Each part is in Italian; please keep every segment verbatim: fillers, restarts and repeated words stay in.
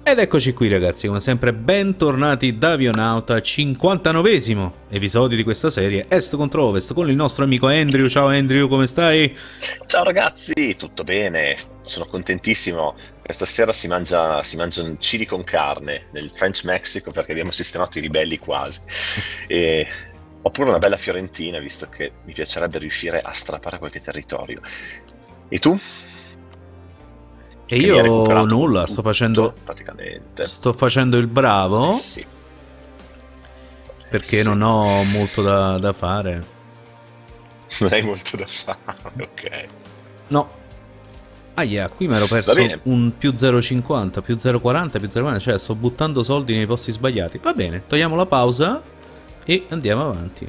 Ed eccoci qui ragazzi, come sempre bentornati da Avionauta, cinquantanovesimo episodio di questa serie Est contro Ovest con il nostro amico Andrew. Ciao Andrew, come stai? Ciao ragazzi, tutto bene? Sono contentissimo. Questa sera si mangia, si mangia un chili con carne nel French Mexico perché abbiamo sistemato i ribelli quasi. E ho pure una bella fiorentina, visto che mi piacerebbe riuscire a strappare qualche territorio. E tu? E Che mi hai io recuperato nulla, tutto, sto facendo praticamente. sto facendo il bravo Sì. perché Sì. non ho molto da, da fare. Non hai molto da fare, ok. No. Ah yeah, qui mi ero Va perso bene. un più zero virgola cinquanta, più zero virgola quaranta, più zero virgola quaranta, cioè sto buttando soldi nei posti sbagliati. Va bene, togliamo la pausa e andiamo avanti.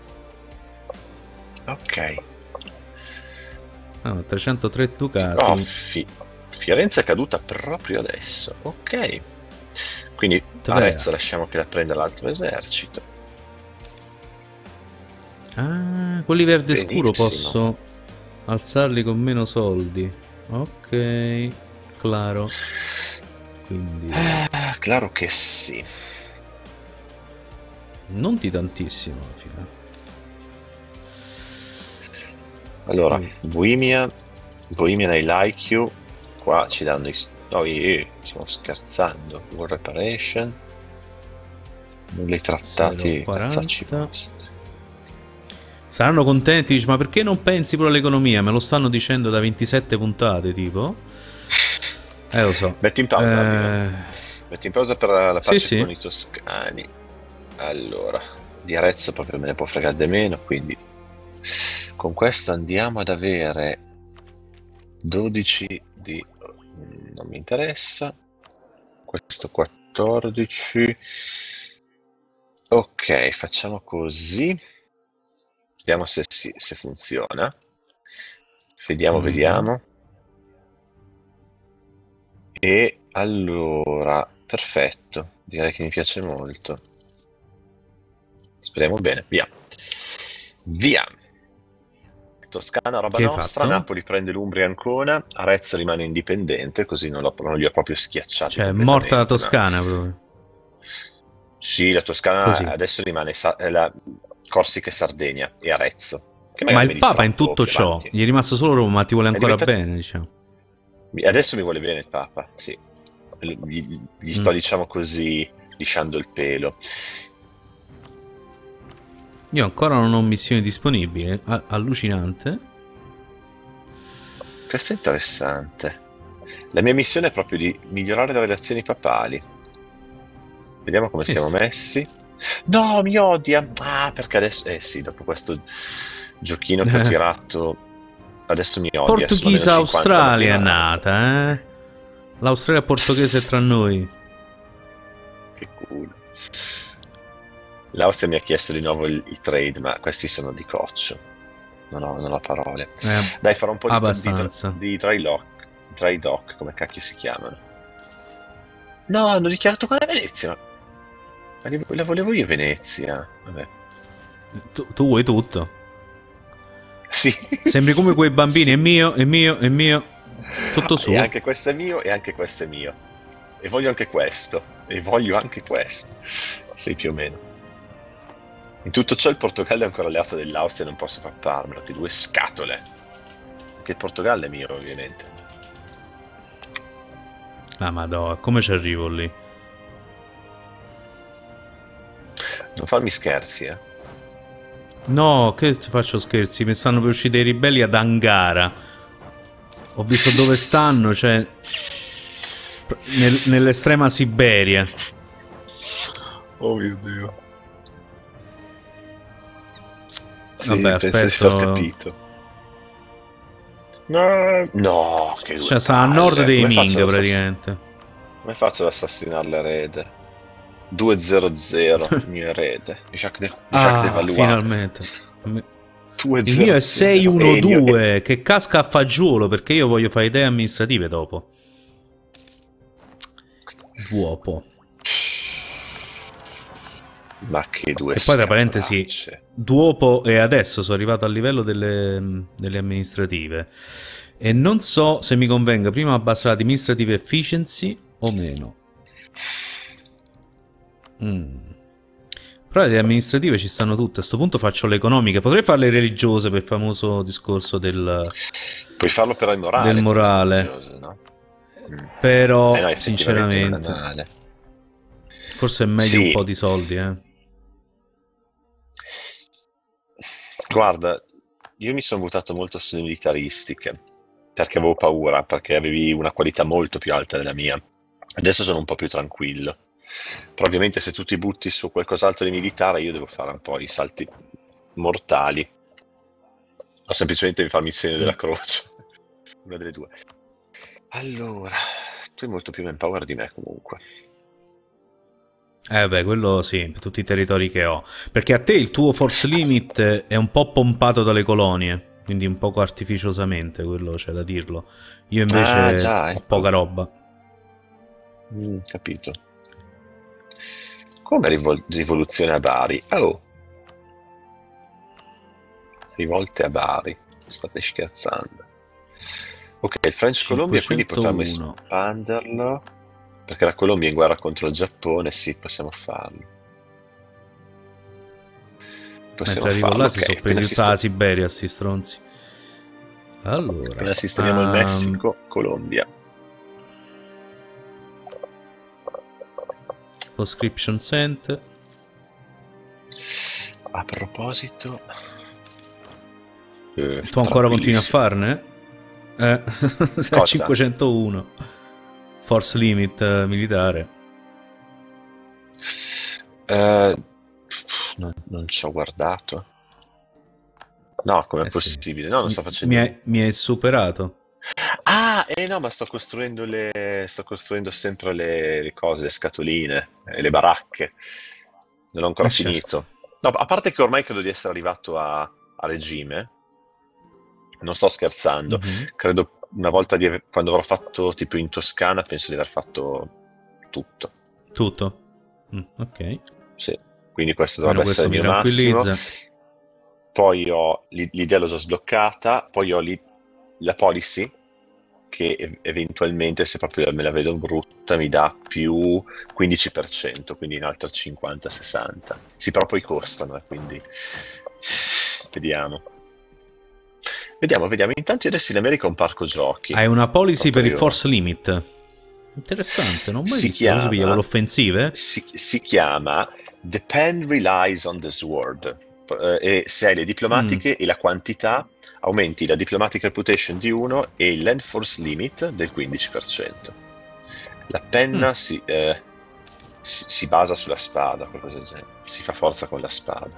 Ok. Ah, trecentotre ducati. Oh, fi- Firenze è caduta proprio adesso. Ok. Quindi Dov'era? Arezzo lasciamo che la prenda l'altro esercito. Ah, quelli verde scuro Benissimo. posso alzarli con meno soldi. Ok, claro. Quindi Ah, claro che sì. non di tantissimo alla fine. Allora, Mm. Bohemia, Bohemian I Like You. Qua ci danno i... No, eh, stiamo scherzando. War Reparation. Non li trattati. zero virgola Cazzacci quaranta. posti. Saranno contenti, dici, ma perché non pensi pure all'economia? Me lo stanno dicendo da ventisette puntate, tipo. Eh, lo so. Metti in pausa. Eh, Davide. Metti in pausa per la pace sì, sì. con i toscani. Allora, di Arezzo proprio me ne può fregare di meno, quindi con questo andiamo ad avere dodici di... non mi interessa. Questo quattordici. Ok, facciamo così. Vediamo se, si, se funziona. Vediamo, Mhm. vediamo. E allora, perfetto. Direi che mi piace molto. Speriamo bene. Via. Via. Toscana, roba Che hai nostra. fatto? Napoli prende l'Umbria e Ancona. Arezzo rimane indipendente, così non, lo, non li ho proprio schiacciati Cioè, è completamente. morta la ma- Toscana proprio. Sì, la Toscana Così. adesso rimane Sa- eh, la Corsica e Sardegna e Arezzo. Che Ma magari il me li Papa in strappo tutto più ciò, avanti. gli è rimasto solo Roma, ma ti vuole È ancora diventato- bene, diciamo. Adesso mi vuole bene il Papa, sì. Gli, gli sto, Mm. diciamo così, lisciando il pelo. Io ancora non ho missioni disponibili, a- allucinante. Questo è interessante. La mia missione è proprio di migliorare le relazioni papali. Vediamo come Sì, siamo sì. messi. No, mi odia. Ah, perché adesso... Eh sì, dopo questo giochino che ho tirato, adesso mi odia. Portoghese sono meno Australia è cinquanta, nata, eh? L'Australia portoghese è tra noi. Che culo. L'Austria mi ha chiesto di nuovo il, il trade, ma questi sono di coccio. Non ho, non ho parole. Eh, Dai, farò un po' di, abbastanza. di, di dry lock. Dry dock, come cacchio si chiamano. No, hanno dichiarato con la Venezia. Ma ma li- la volevo io Venezia. Vabbè. Tu, tu vuoi tutto. Sì. Sembri come quei bambini, è mio, è mio, è mio. Tutto E suo. anche questo è mio e anche questo è mio. E voglio anche questo. E voglio anche questo. Sì, più o meno. In tutto ciò il Portogallo è ancora alleato dell'Austria e non posso papparmelo. Che due scatole. Che il Portogallo è mio, ovviamente. Ah, madonna, come ci arrivo lì? Non farmi scherzi, eh. No, che ti faccio scherzi? Mi stanno per uscire i ribelli ad Angara. Ho visto dove stanno, cioè nel- nell'estrema Siberia. Oh mio Dio. Vabbè, Sì, aspetto. ho capito. No, no, che due Cioè, sta a palle. nord dei Come Ming faccio- praticamente. Come faccio ad assassinare l'erede? due zero zero, il mio erede. Jacques de, Jacques de Ah, Valois. finalmente. due Il zero mio è zero. sei Eh, uno il mio- due, che casca a fagiolo perché io voglio fare idee amministrative dopo. Duopo. Ma che due E poi tra parentesi, scatolacce. Duopo e adesso sono arrivato al livello delle, delle amministrative. E non so se mi convenga prima abbassare l'administrative efficiency o meno. Mm. Però le amministrative ci stanno tutte. A sto punto faccio le economiche. Potrei farle religiose per il famoso discorso del... Puoi farlo per il morale. Del morale. Religiose, no? Mm. Però, eh no, sinceramente, forse è meglio sì. un po' di soldi, eh. Guarda, io mi sono buttato molto sulle militaristiche, perché avevo paura, perché avevi una qualità molto più alta della mia. Adesso sono un po' più tranquillo. Però ovviamente se tu ti butti su qualcos'altro di militare, io devo fare un po' i salti mortali. O semplicemente farmi il segno della croce. Una delle due. Allora, tu hai molto più manpower di me comunque. Eh beh, quello sì, per tutti i territori che ho. Perché a te il tuo force limit è un po' pompato dalle colonie, quindi un poco artificiosamente, quello c'è da dirlo. Io invece ah, già, ecco. ho poca roba. Mm, capito. Come rivol- rivoluzione a Bari? Oh! Rivolte a Bari. State scherzando. Ok, il French Colombia, quindi potremmo espanderlo. Perché la Colombia è in guerra contro il Giappone, sì, possiamo farlo. Possiamo Mentre farlo, là okay. Si sono presi tutta la Siberia, sti stronzi. Allora... Appena sistemiamo um... il Messico, Colombia. Conscription sent. A proposito... Eh, tu ancora continui a farne? Eh, sei a cinquecentouno. Force limit uh, militare. Uh, non, non ci ho guardato. No, com'è eh possibile? Sì. No, non sto facendo. Mi hai, mi hai superato. Ah, eh no, ma sto costruendo le. Sto costruendo sempre le, le cose, le scatoline, eh, le baracche. Non ho ancora eh finito. Certo. No, a parte che ormai credo di essere arrivato a, a regime. Non sto scherzando. Mm-hmm. Credo una volta di aver, quando avrò fatto tipo in Toscana, penso di aver fatto tutto. Tutto? Mm, ok. Sì, quindi questo dovrebbe essere il mio massimo. Poi ho l'idea l'ho già sbloccata, poi ho lì la policy che eventualmente, se proprio me la vedo brutta, mi dà più quindici per cento, quindi in altre cinquanta sessanta. Sì, però poi costano, eh, quindi vediamo. Vediamo, vediamo. Intanto io adesso in America ho un parco giochi. Hai una policy per il force limit. Interessante, non mai si visto. Chiama, Pigliavo l'offensive? Si, si chiama The Pen Relies on the Sword. Uh, e se hai le diplomatiche mm. e la quantità, aumenti la diplomatic reputation di uno e il land force limit del quindici per cento. La penna mm. si, eh, si, si basa sulla spada, qualcosa del genere. Si fa forza con la spada.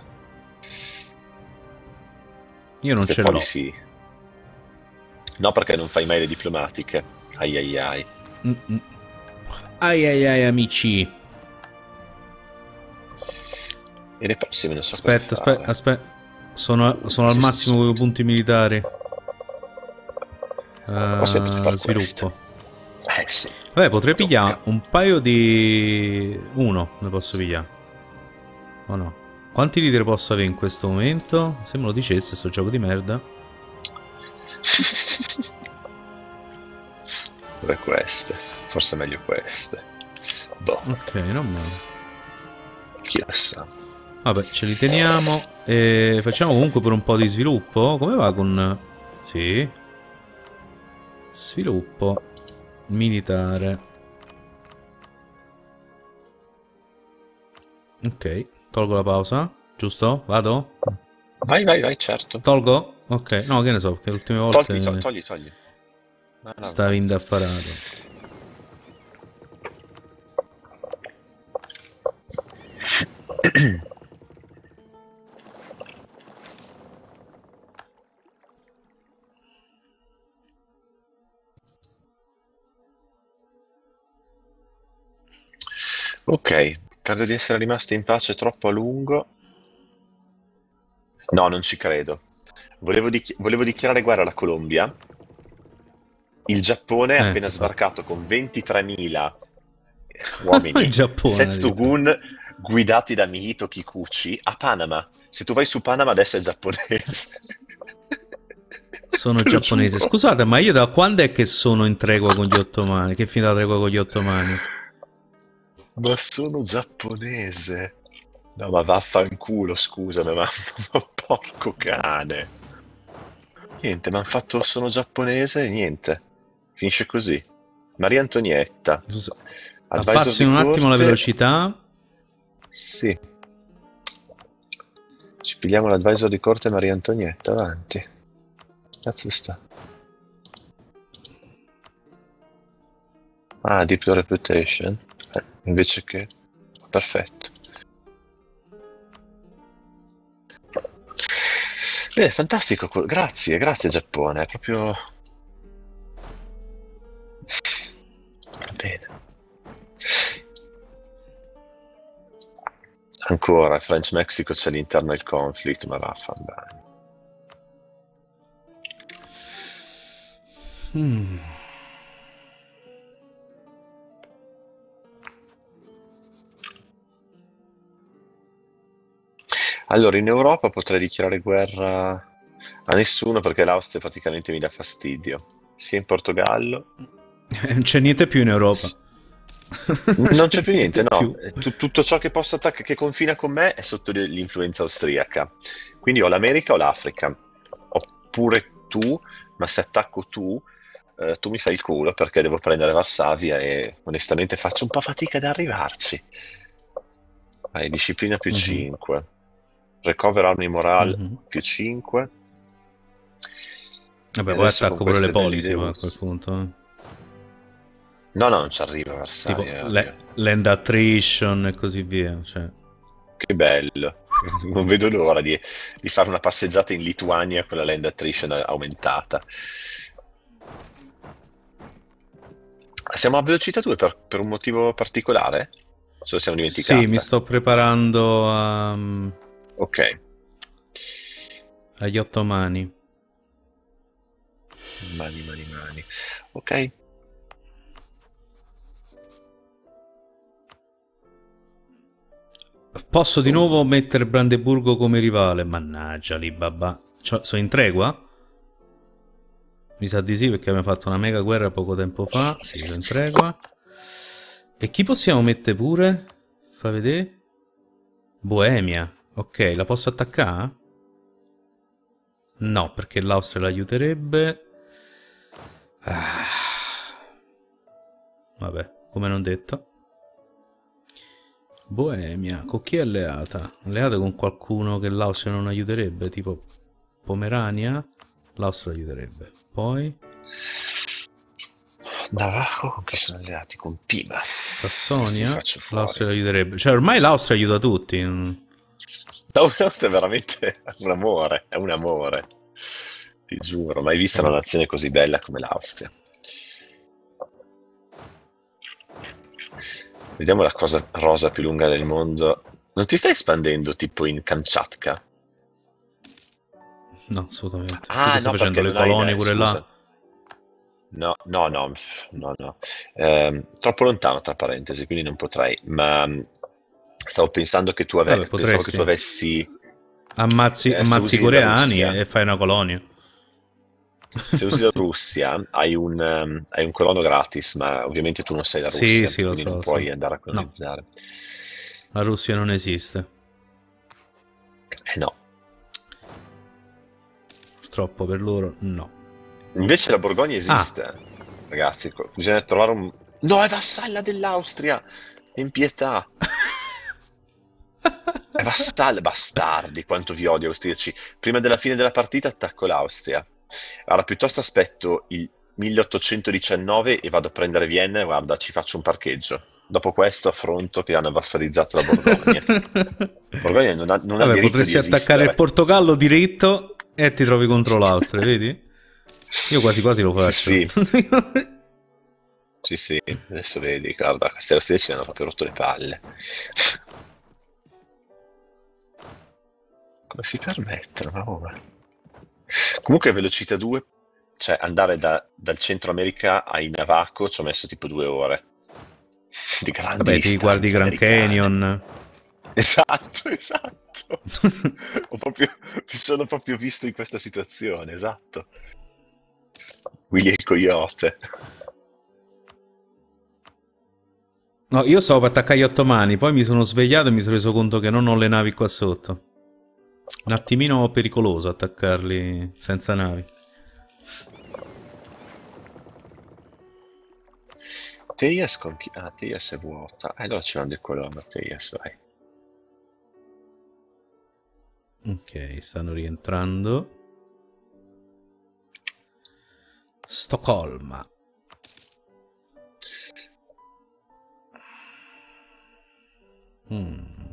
Io non Queste ce l'ho. Sì. No, perché non fai mai le diplomatiche. Ai ai ai. Mm-mm. Ai ai ai amici. E le prossime non so. Aspetta, aspetta, aspetta. Sono, sono al massimo con i punti militari. Uh, sviluppo. Eh, sì. Vabbè, potrei pigliare un paio di... Uno ne posso pigliare. O no? Quanti leader posso avere in questo momento? Se me lo dicesse, sto gioco di merda. Pure queste. Forse meglio queste. Boh. Ok, non male. Chi lo sa. Vabbè, ce li teniamo. E facciamo comunque per un po' di sviluppo. Come va con... Sì. Sviluppo militare. Ok, tolgo la pausa. Giusto? Vado? Vai, vai, vai, certo. Tolgo? Ok, no, che ne so, che le ultime volte... Togli, togli, togli. togli. No, no, stavi indaffarato. Ok, credo di essere rimasto in pace troppo a lungo. No, non ci credo. Volevo, dichi- volevo dichiarare guerra alla Colombia. Il Giappone è eh, appena sbarcato con ventitremila uomini, Setsugun guidati da Mihito Kikuchi a Panama. Se tu vai su Panama adesso è giapponese. Sono giapponese. Scusate, ma io da quando è che sono in tregua con gli ottomani? Che è finita la tregua con gli ottomani? Ma sono giapponese. No, ma vaffanculo, scusami, ma, ma porco cane. Niente, mi hanno fatto sono giapponese e niente. Finisce così. Maria Antonietta, Scusa, advisor abbassi di un attimo la corte. velocità. Sì, ci pigliamo l'advisor di corte Maria Antonietta, avanti. Cazzo sta? Ah, Deep Your Reputation. Eh, invece che... Perfetto. Beh, fantastico, que- grazie, grazie Giappone, è proprio... Va bene. Ancora, French Mexico c'è l'internal conflict, ma vaffanbene. Mm. Allora, in Europa potrei dichiarare guerra a nessuno perché l'Austria praticamente mi dà fastidio. Sia in Portogallo. Non c'è niente più in Europa. Non Non c'è c'è più niente, niente no. più. Eh, tu- tutto ciò che possa attaccare, che confina con me è sotto l- l'influenza austriaca. Quindi o l'America o l'Africa. Oppure tu, ma se attacco tu, eh, tu mi fai il culo perché devo prendere Varsavia e onestamente faccio un po' fatica ad arrivarci. Hai disciplina più Mhm, cinque. Recover army morale mhm. più cinque. E Vabbè, poi adesso con attacco pure le queste belle policy idee poi a quel russi. punto. eh. No, no, non ci arriva Tipo Varsavia. le- Arriva. land attrition e così via. Cioè. Che bello. Non vedo l'ora di, di fare una passeggiata in Lituania con la land attrition aumentata. Siamo a velocità due per, per un motivo particolare? Ce lo siamo Sì, mi dimenticata. sto preparando a- Ok. agli ottomani. Mani, mani, mani. Ok. Posso di nuovo Oh. mettere Brandeburgo come rivale? Mannaggia li babà. Cioè, sono in tregua? Mi sa di sì perché abbiamo fatto una mega guerra poco tempo fa. Sì, sono in tregua. E chi possiamo mettere pure? Fa vedere. Boemia. Ok, la posso attaccare? No, perché l'Austria l'aiuterebbe. Ah. Vabbè, come non detto. Boemia, con chi è alleata? Alleata con qualcuno che l'Austria non aiuterebbe, tipo Pomerania? L'Austria aiuterebbe. Poi Navajo con chi sono alleati? Con Pima. Questi li Sassonia? faccio fuori. L'Austria aiuterebbe. Cioè, ormai l'Austria aiuta tutti. mm. No, questo è veramente un amore, è un amore. Ti giuro, mai vista una Vabbè. nazione così bella come l'Austria. Vediamo la cosa rosa più lunga del mondo. Non ti stai espandendo tipo in Kamchatka? No, assolutamente. Tu Ah, che stai no, facendo? perché Le non hai... colonie ne- pure là? Scusa. No, no, no, pff, no, no. Ehm, troppo lontano, tra parentesi, quindi non potrei. Ma mh, stavo pensando che tu ave- Vabbè, pensavo che tu potresti. avessi... Ammazzi, eh, se ammazzi i usi la coreani Russia. e, e fai una colonia. Se usi la Russia hai un, ehm, hai un colono gratis, ma ovviamente tu non sei la Sì, Russia, sì, lo quindi so, non lo puoi so. andare a No, colonizzare. la Russia non esiste. Eh no. Purtroppo per loro, no. Invece la Borgogna Ah, esiste, ragazzi. co- Bisogna trovare un... No, è vassalla dell'Austria! Impietà! È vassalla, bastardi, quanto vi odio austriaci. Prima della fine della partita attacco l'Austria. Allora, piuttosto aspetto il milleottocentodiciannove e vado a prendere Vienna e guarda, ci faccio un parcheggio. Dopo questo affronto che hanno vassalizzato la Borgogna. Borgogna non ha, non ha vabbè, diritto di potresti attaccare il esistere. Portogallo diritto e ti trovi contro l'Austria, vedi? Io quasi quasi lo Sì, faccio. sì, sì, sì, adesso vedi, guarda, questi austriaci mi hanno proprio rotto le palle. Come si permettono? Ma ora? Comunque velocità due, cioè andare da- dal Centro America ai Navajo ci ho messo tipo due ore. Di grandi Vabbè, ti guardi distanze Grand americane. Canyon. Esatto, esatto. Ho proprio, mi sono proprio visto in questa situazione, esatto. Willy e il coyote. No, io stavo per attaccare gli ottomani, poi mi sono svegliato e mi sono reso conto che non ho le navi qua sotto. Un attimino pericoloso attaccarli senza navi. Teias con chi? Ah, Teias è vuota. Eh, allora ci mando il colono, Teias, vai. Ok, stanno rientrando. Stoccolma. Mm.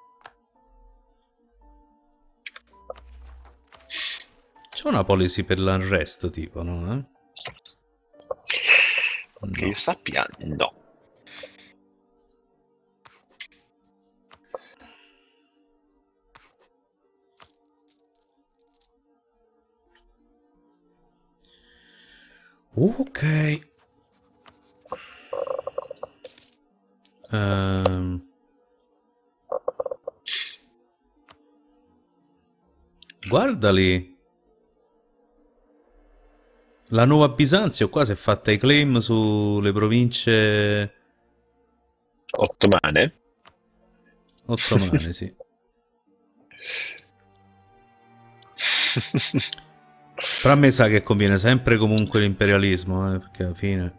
C'è una policy per l'arresto, tipo, no? Eh? Che io sappia, no. Ok. Um. Guardali. La nuova Bisanzio qua si è fatta i claim sulle province ottomane. Ottomane, sì. Però a me sa che conviene sempre comunque l'imperialismo, eh, perché alla fine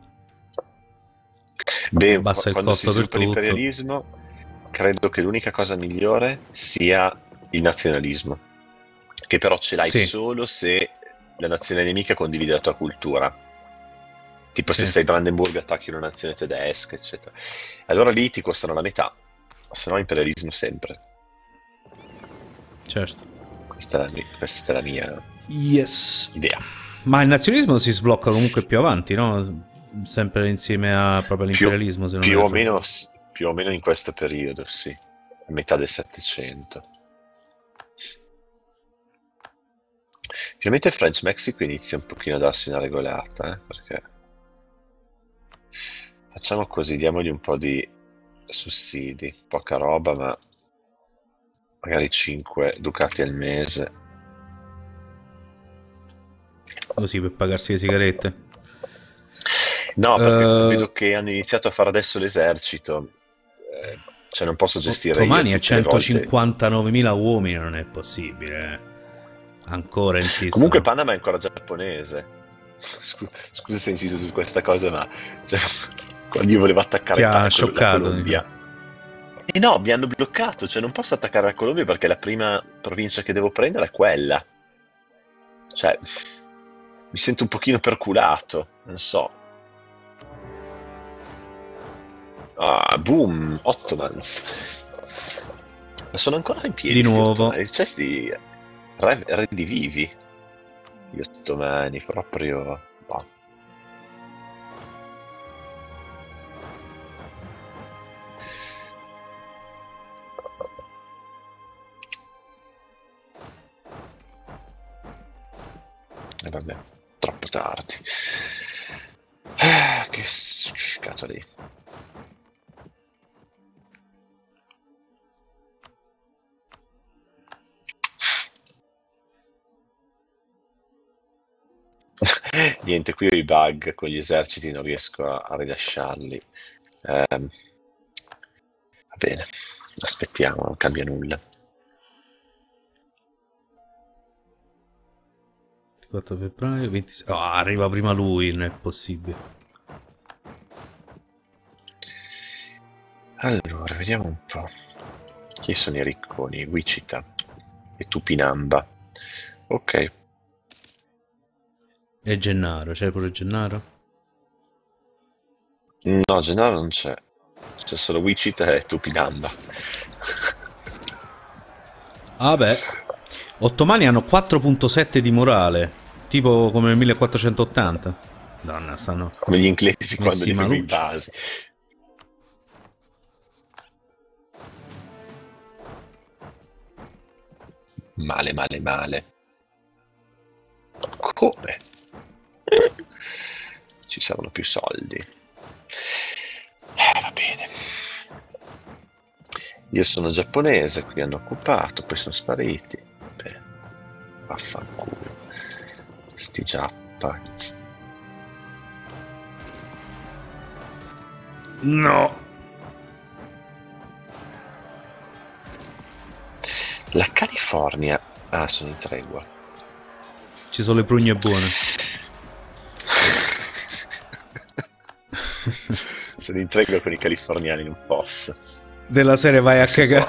Beh, abbassa il quando costo si per sviluppa tutto. l'imperialismo, credo che l'unica cosa migliore sia il nazionalismo, che però ce l'hai Sì. solo se la nazione nemica condivide la tua cultura. Tipo se Sì. sei Brandenburg attacchi una nazione tedesca, eccetera. Allora lì ti costano la metà, se no imperialismo sempre. Certo. Questa è la mia, questa è la mia yes. idea. Ma il nazionalismo si sblocca comunque più avanti, no? Sempre insieme a proprio all'imperialismo, se non più o erro. meno, più o meno in questo periodo, sì, a metà del Settecento. Finalmente il French Mexico inizia un pochino a darsi una regolata, eh, perché facciamo così, diamogli un po' di sussidi, poca roba, ma magari cinque ducati al mese. Così per pagarsi le sigarette. No, perché uh, vedo che hanno iniziato a fare adesso l'esercito, eh, cioè non posso gestire Ottomani io a tutte le volte. centocinquantanovemila uomini, non è possibile, eh. Ancora insistono. Comunque Panama è ancora giapponese. Scusa, scusa se insisto su questa cosa, ma cioè, quando io volevo attaccare Ti ha pa- scioccato, la Colombia, e no, mi hanno bloccato, cioè non posso attaccare la Colombia perché la prima provincia che devo prendere è quella. Cioè, mi sento un pochino perculato, non so. Ah, boom, Ottomans. Ma sono ancora in piedi. Di nuovo. C'è sti re, re di vivi. Gli ottomani, proprio. Boh. E vabbè, troppo tardi. Ah, che scatoli. Niente, qui ho i bug con gli eserciti, non riesco a, a rilasciarli. Eh, va bene, aspettiamo, non cambia nulla. ventiquattro febbraio, ventisei... Oh, arriva prima lui, non è possibile. Allora, vediamo un po'. Chi sono i ricconi? Wichita e Tupinamba. Ok. E Gennaro, c'è pure Gennaro? No, Gennaro non c'è. C'è solo Wichita e Tupinamba. Ah beh. Ottomani hanno quattro virgola sette di morale. Tipo come nel millequattrocentottanta. Donna, stanno... Come gli inglesi quando li avevo in malucci. base. Male, male, male. Come? Ci servono più soldi. Eh, va bene. Io sono giapponese, qui hanno occupato, poi sono spariti. Beh, vaffanculo. Sti giappa. No. La California... Ah, sono in tregua. Ci sono le prugne buone. Sono in tregua con i californiani, non posso. Della serie vai a cagare.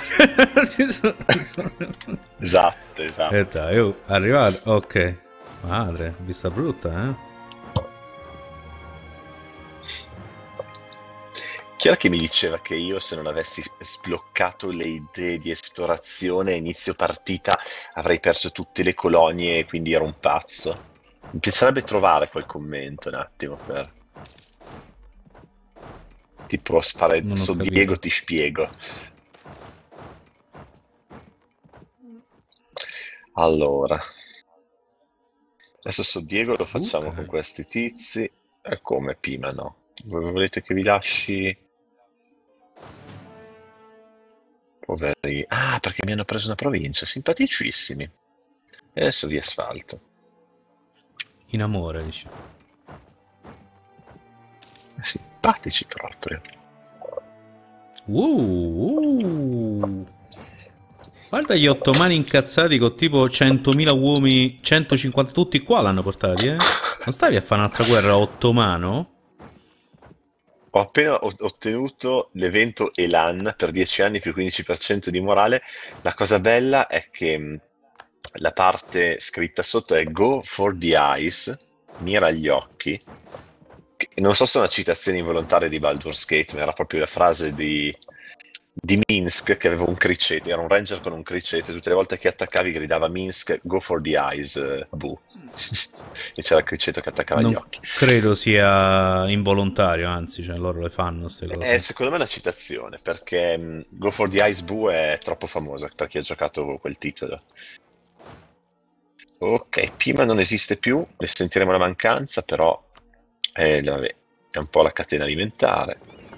Esatto, esatto. E dai, oh, arrivato. Ok. Madre, vista brutta, eh? Chi era che mi diceva che io, se non avessi sbloccato le idee di esplorazione a inizio partita, avrei perso tutte le colonie e quindi ero un pazzo? Mi piacerebbe trovare quel commento un attimo per... Tipo fare Non ho su capito. Diego ti spiego. Allora, adesso su Diego lo facciamo Ok. con questi tizi. E come Pima no? Voi volete che vi lasci? Poveri. Ah, perché mi hanno preso una provincia, simpaticissimi. E adesso vi asfalto. In amore, dici. Simpatici proprio. Uh, uh. Guarda gli ottomani incazzati con tipo centomila uomini, centocinquanta, tutti qua l'hanno portati, eh? Non stavi a fare un'altra guerra ottomano? Ho appena o- ottenuto l'evento Elan per dieci anni più quindici per cento di morale. La cosa bella è che mh, la parte scritta sotto è Go for the eyes, mira agli occhi. Che non so se è una citazione involontaria di Baldur's Gate, ma era proprio la frase di, di Minsk che aveva un criceto, era un ranger con un criceto e tutte le volte che attaccavi gridava Minsk, Go for the eyes, eh, boo. E c'era il criceto che attaccava gli Non occhi. credo sia involontario, anzi, cioè loro le fanno queste È cose. secondo me una citazione, perché mh, Go for the Ice Boo è troppo famosa per chi ha giocato quel titolo. Ok, Pima non esiste più, ne sentiremo la mancanza, però è, vabbè, è un po' la catena alimentare.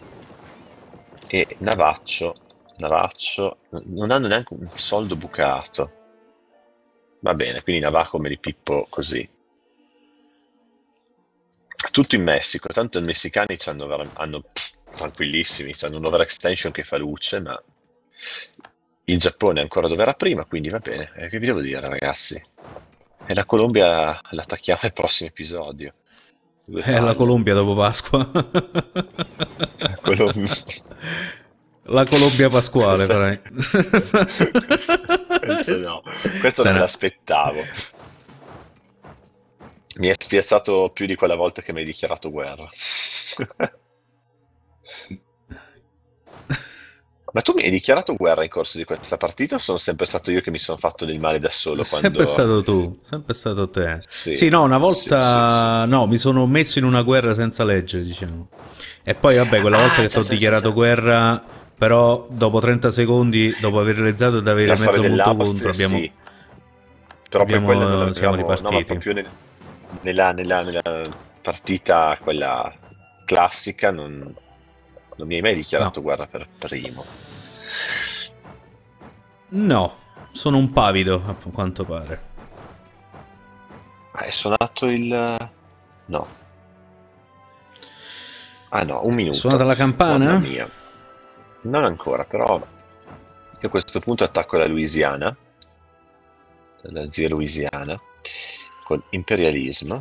E Navaccio, Navaccio, n- non hanno neanche un soldo bucato. Va bene, quindi Navajo me li pippo così. Tutto in Messico, tanto i messicani c'hanno vera- hanno, pff, tranquillissimi, hanno un overextension che fa luce, ma il Giappone è ancora dove era prima, quindi va bene. Eh, che vi devo dire, ragazzi? E la Colombia l'attacchiamo al prossimo episodio. Due È la palle. Colombia dopo Pasqua. La Colombia. La Colombia pasquale, Questa... farai. Questo, questo no, questo Se non me ne- l'aspettavo. Mi è spiazzato più di quella volta che mi hai dichiarato guerra. Ma tu mi hai dichiarato guerra in corso di questa partita o sono sempre stato io che mi sono fatto del male da solo Sempre quando... stato tu, sempre stato te. Sì, Sì, no, una sì, sì, sì. volta no, mi sono messo in una guerra senza legge, diciamo. E poi, vabbè, quella volta Ah, che ti già, ho già, già, dichiarato già. guerra, però dopo trenta secondi, dopo aver realizzato di avere La storia mezzo mondo contro, dell'Aposte, abbiamo, sì, però poi quella non abbiamo, siamo l'avevamo... No, ma ripartiti. proprio nel- nella, nella- nella partita, quella classica, non, non mi hai mai No, dichiarato guerra per primo. no, sono un pavido, a quanto pare. Ah, è suonato il... No. Ah no, un È minuto. suonata la Mamma campana? mia. Non ancora, però io a questo punto attacco la Louisiana, la zia Louisiana, con imperialismo,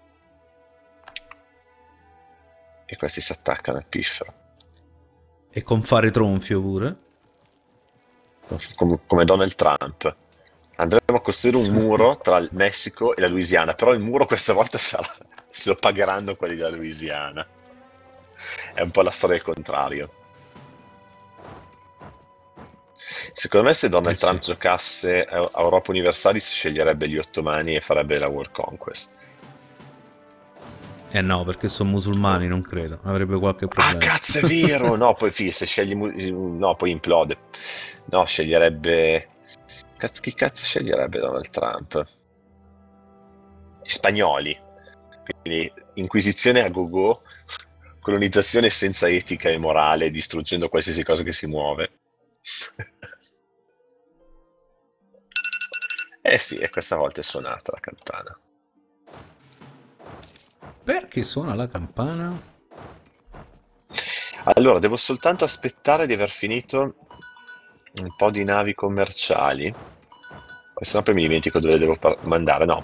e questi si attaccano al piffero. E con fare tronfio pure. Com- come Donald Trump. Andremo a costruire un muro tra il Messico e la Louisiana, però il muro questa volta sarà, se lo pagheranno quelli della Louisiana. È un po' la storia al contrario. Secondo me se Eh Donald sì. Trump giocasse a a Europa Universalis sceglierebbe gli ottomani e farebbe la World Conquest. Eh no, perché sono musulmani, non credo. Avrebbe qualche Ah, problema. cazzo, è vero! No, poi fi, se scegli... mu- No, poi implode. No, sceglierebbe... Cazzo, chi cazzo sceglierebbe Donald Trump? Gli spagnoli. Quindi, inquisizione a go-go, colonizzazione senza etica e morale, distruggendo qualsiasi cosa che si muove. Eh sì, e questa volta è suonata la campana. Perché suona la campana? Allora, devo soltanto aspettare di aver finito un po' di navi commerciali. Se no poi mi dimentico dove devo mandare. No.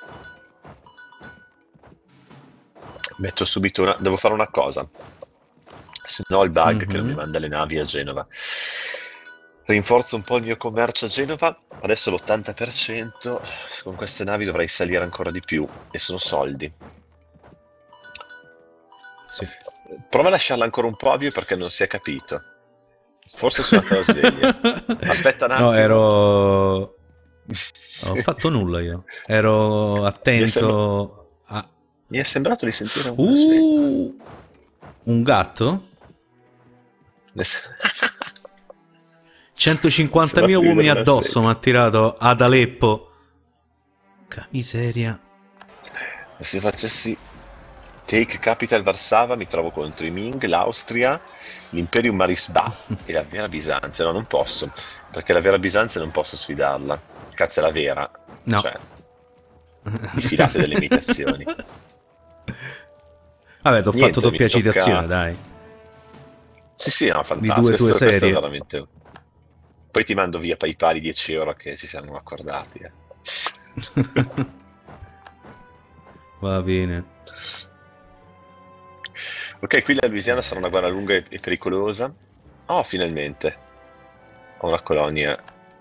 Metto subito una... Devo fare una cosa. Se no ho il bug mm-hmm. che non mi manda le navi a Genova. Rinforzo un po' il mio commercio a Genova. Adesso l'ottanta per cento. Con queste navi dovrei salire ancora di più. E sono soldi. Sì. Prova a lasciarla ancora un po' avvio perché non si è capito. Forse sono andato a sveglia. Aspetta un attimo. No, ero... Non ho fatto nulla io. Ero attento mi, a... mi è sembrato di sentire un uh, un gatto? centocinquantamila uomini addosso mi ha tirato ad Aleppo. Che miseria. Se facessi Take Capital Varsava mi trovo contro i Ming, l'Austria, l'Imperium Marisba e la vera Bisanzia. No, non posso, perché la vera Bisanzia non posso sfidarla. Cazzo, è la vera. No. Cioè, mi filate delle imitazioni. Vabbè, ti ho fatto doppia tocca... citazione, dai. Sì, sì, no, fantastico. Di due tue questo, serie. Questo veramente... Poi ti mando via PayPal i dieci euro che ci siamo accordati. Eh. Va bene. Ok, qui la Louisiana sarà una guerra lunga e pericolosa. Oh, finalmente. Ho una colonia.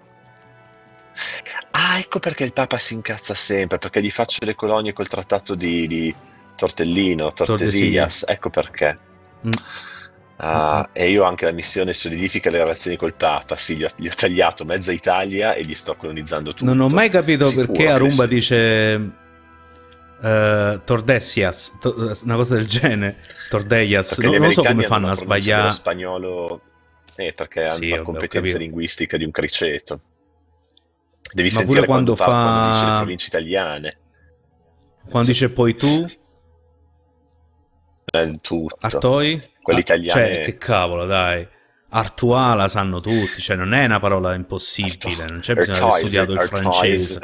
Ah, ecco perché il Papa si incazza sempre, perché gli faccio le colonie col trattato di, di Tortellino, Tordesillas, ecco perché. Mm. Ah, e io ho anche la missione solidifica le relazioni col Papa, sì, gli ho, gli ho tagliato mezza Italia e gli sto colonizzando tutto. Non ho mai capito Sicuro perché Arumba dice uh, Tordesias, to, una cosa del genere, Tordeias, non, non so come fanno a sbagliare. Lo spagnolo, eh, perché sì, hanno una competenza linguistica di un criceto. Devi Ma sentire pure quando, quando, fa... quando dice le fa province italiane. Quando dice poi tu eh, tutto. Artoi? Quelli ah, italiani. Cioè, che cavolo, dai. Artois la sanno tutti, cioè non è una parola impossibile, non c'è bisogno di aver studiato il francese.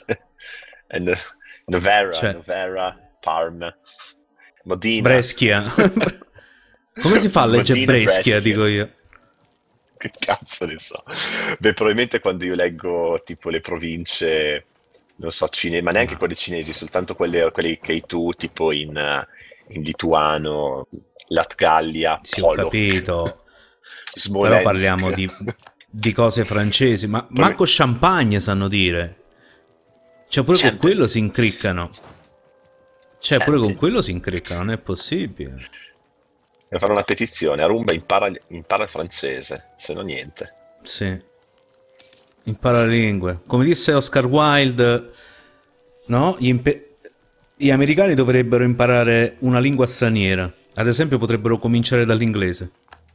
Novera, cioè, Novera, Parma, Modena. Brescia. Come si fa a leggere Brescia, Brescia, dico io? Che cazzo ne so. Beh, probabilmente quando io leggo tipo le province, non so, cinesi, ma neanche no. quelle cinesi, soltanto quelle, quelle che hai tu, tipo in, in lituano, Latgallia, sì, Pollock, ho capito. Smolensk. Però parliamo di, di cose francesi, ma manco champagne sanno dire. Cioè pure Sempre. con quello si incriccano. Cioè Sempre. pure con quello si incriccano, non è possibile. Devo fare una petizione, Arumba impara, impara il francese, se no niente. Sì. Impara le lingue. Come disse Oscar Wilde, no? Gli, gli americani dovrebbero imparare una lingua straniera. Ad esempio potrebbero cominciare dall'inglese.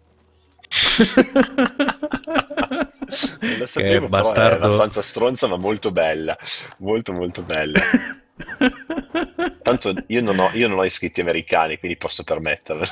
Non lo sapevo, che bastardo. Però è una panza stronza ma molto bella. Molto molto bella. Tanto io non ho, io non ho iscritti americani, quindi posso permetterlo.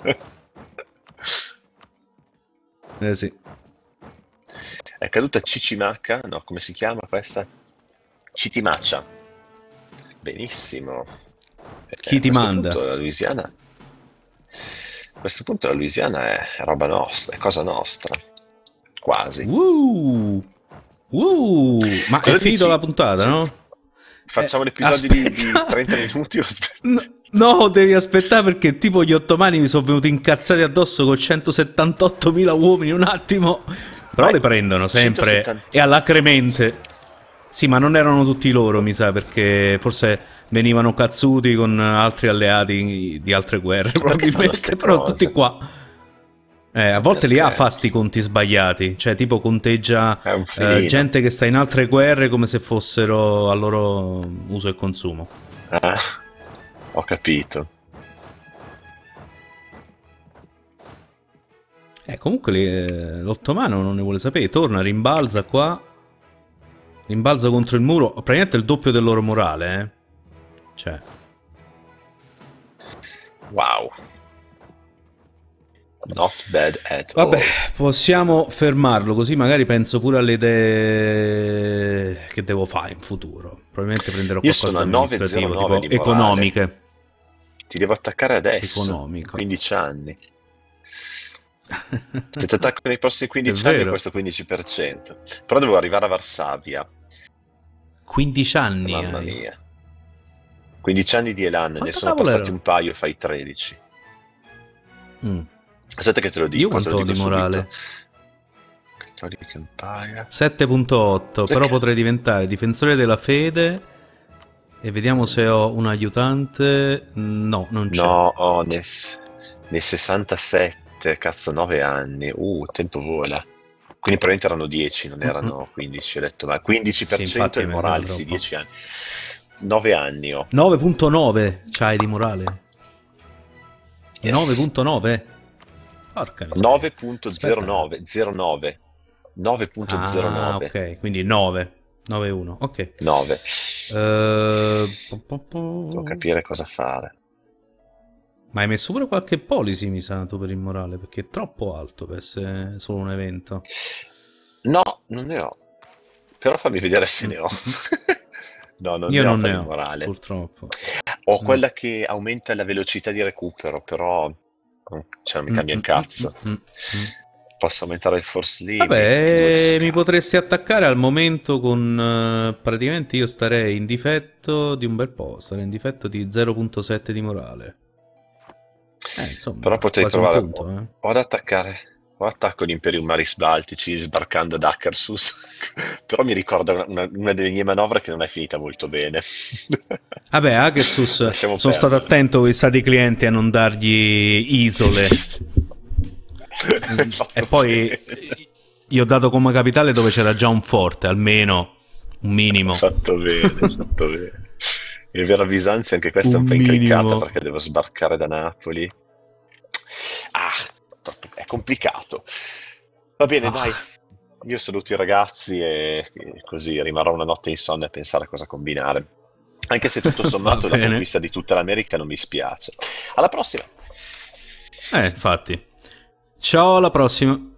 Eh sì. È caduta Cicimacca, no, come si chiama questa? Citimaccia. Benissimo. Chi ti manda? Punto, la Louisiana. A questo punto la Louisiana è roba nostra, è cosa nostra. Quasi. Uh, uh, ma cosa è finita la puntata, sì. no? Facciamo eh, l'episodio di, di trenta minuti o... no, no, devi aspettare perché tipo gli ottomani mi sono venuti incazzati addosso con centosettantottomila uomini un attimo. Però Vai. le prendono sempre centosettanta e alacremente. Sì, ma non erano tutti loro, mi sa, perché forse venivano cazzuti con altri alleati di altre guerre, probabilmente, però cose? tutti qua. Eh, a volte Perché? li ha fa sti conti sbagliati, cioè tipo conteggia eh, gente che sta in altre guerre come se fossero a loro uso e consumo. Ah, ho capito. Eh, comunque eh, l'ottomano non ne vuole sapere, torna, rimbalza qua, rimbalza contro il muro, praticamente il doppio del loro morale, eh. Cioè. Wow. Not bad at Vabbè, all. possiamo fermarlo, così magari penso pure alle idee che devo fare in futuro. Probabilmente prenderò Io qualcosa di amministrativo, tipo di economiche. Ti devo attaccare adesso, Economico. quindici anni. Se ti attacco nei prossimi È quindici anni, vero. questo quindici per cento. Però devo arrivare a Varsavia. quindici anni Mamma hai. mia. quindici anni di Elan, ne Quanto sono cavolo passati ero? un paio, fai tredici. Mm. Aspetta che te lo Io dico, te quanto lo ho dico di subito. morale? Catholic Empire. sette virgola otto, però Perché? potrei diventare difensore della fede. E vediamo se ho un aiutante. No, non c'è. No, oh, nel, nel sessantasette, cazzo, nove anni. Uh, il tempo vola. Quindi probabilmente erano dieci, non erano quindici. Ho detto, ma quindici per Sì, cento infatti è il mi morale, sembra sì, troppo. dieci anni. nove anni ho. nove virgola nove c'hai di morale. Yes. nove virgola nove? Porca miseria. nove virgola zero nove. Aspetta. zero nove. nove virgola zero nove. Ah, ok, quindi nove. nove uno, ok. nove. Eh, po- po- po- Devo capire cosa fare. Ma hai messo pure qualche policy, mi sa, tu per il morale, perché è troppo alto per essere solo un evento. No, non ne ho. Però fammi vedere se ne ho. Mm, mm. No, non Io ne ho non per ne il ho, morale. purtroppo. Ho Mm. quella che aumenta la velocità di recupero, però cioè, non mi Mm, cambia mm, un cazzo. mm, mm, mm. Posso aumentare il force limit. Vabbè, due mi potresti attaccare al momento con... eh, praticamente io starei in difetto di un bel po', starei in difetto di zero virgola sette di morale. Eh, insomma, Però potrei quasi un provare punto, eh. o ad attaccare o attacco gli Imperium Maris Baltici sbarcando ad Akershus. Però mi ricorda una, una- una delle mie manovre che non è finita molto bene. Vabbè, Akershus, Lasciamo sono stato perdere. attento con i stati clienti a non dargli isole. Hai fatto E poi bene. gli ho dato come capitale dove c'era già un forte, almeno un minimo. Hai fatto bene, hai fatto bene. E Vera Bisanzia anche questa è un Un po' incriccata minimo. perché devo sbarcare da Napoli. Ah, troppo- è complicato. Va bene, Ah. dai. Io saluto i ragazzi e e così rimarrò una notte insonne a pensare a cosa combinare. Anche se tutto Va sommato la bene. conquista di tutta l'America non mi spiace. Alla prossima! Eh, infatti. Ciao, alla prossima.